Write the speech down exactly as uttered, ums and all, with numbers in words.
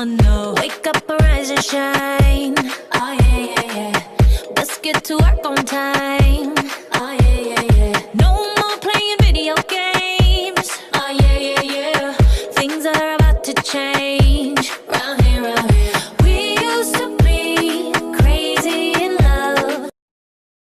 Oh no. Wake up and rise and shine. Oh yeah, yeah, yeah. Let's get to work on time.